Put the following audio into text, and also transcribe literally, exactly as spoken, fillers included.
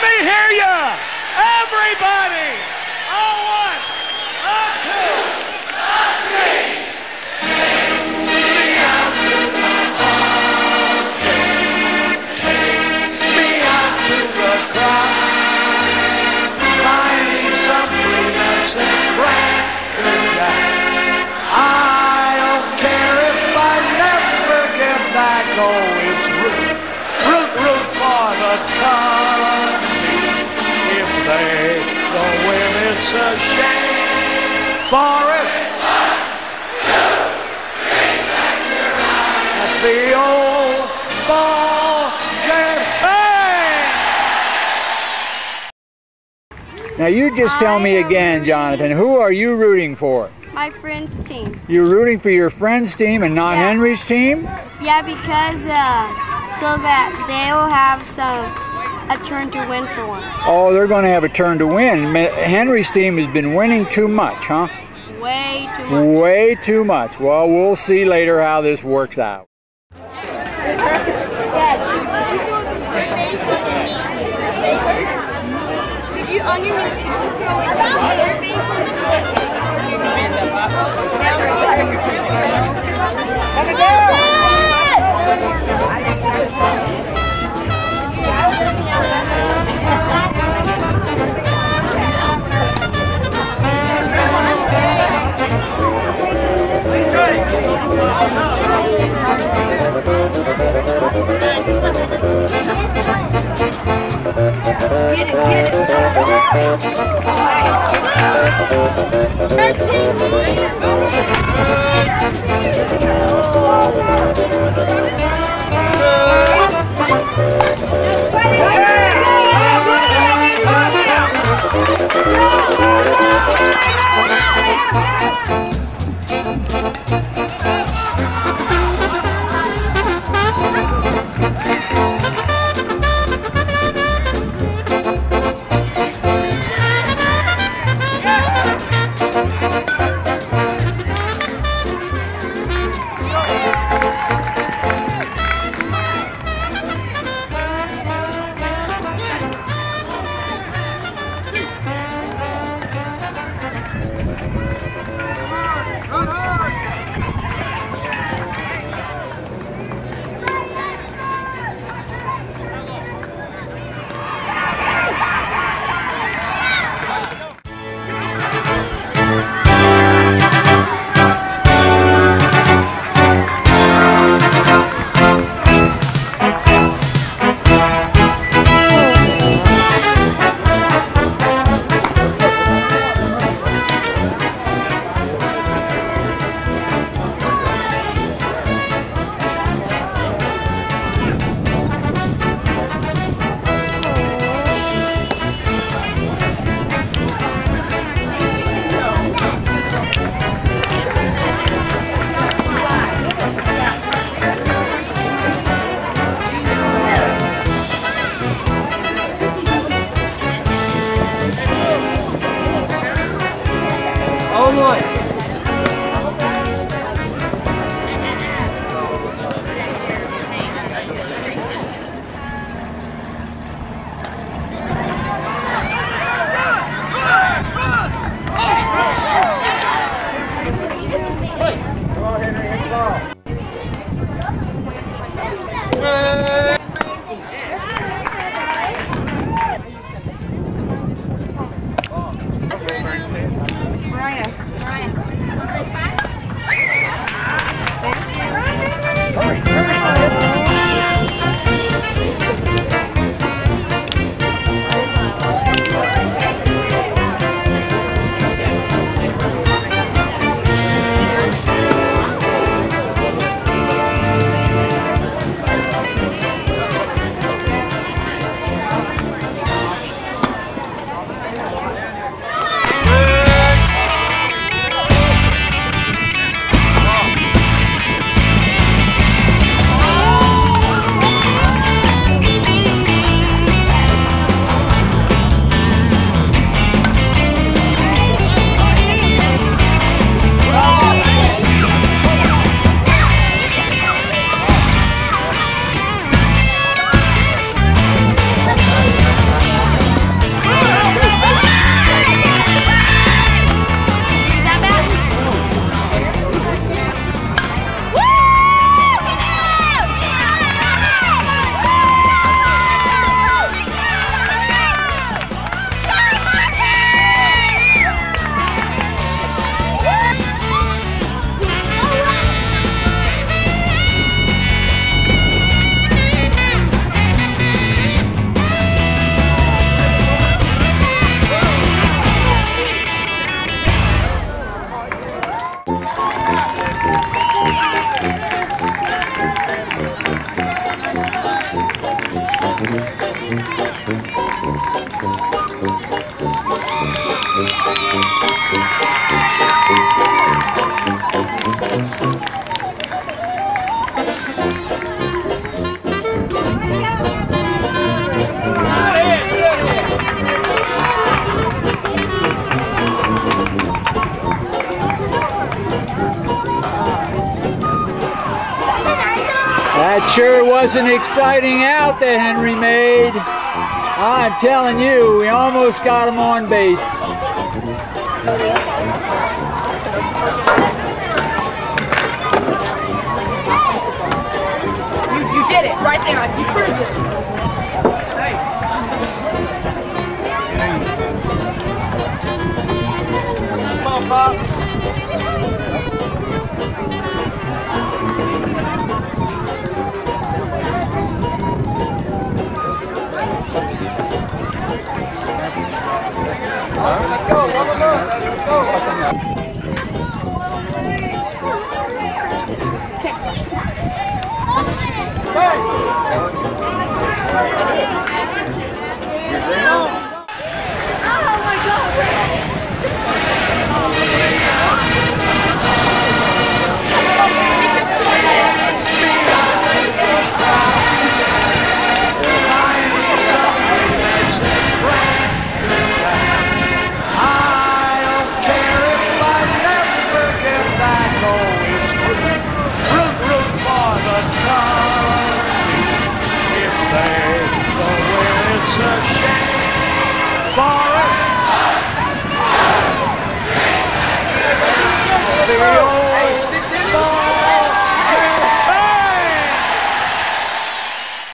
me hear you! Everybody! A one, a two, a three! Take me out to the ball game. Take me out to the crowd. Buy me some peanuts and cracker jack. I don't care if I never get back. Oh, it's root, root, root for the company. If they don't win, it's a shame. For it, one, two, three, at the old ball game. Hey! Now you just tell me again, Jonathan, who are you rooting for? My friend's team. You're rooting for your friend's team and not Yeah. Henry's team? Yeah, because uh, so that they will have some a turn to win for once. Oh, they're going to have a turn to win. Henry's team has been winning too much, huh? Way too much. Way too much. Well, we'll see later how this works out. Brian, Brian. That sure was an exciting out that Henry made. I'm telling you, we almost got him on base. You, you did it right there. You proved it. Come on, Pop. Let's go, let's go, let's go.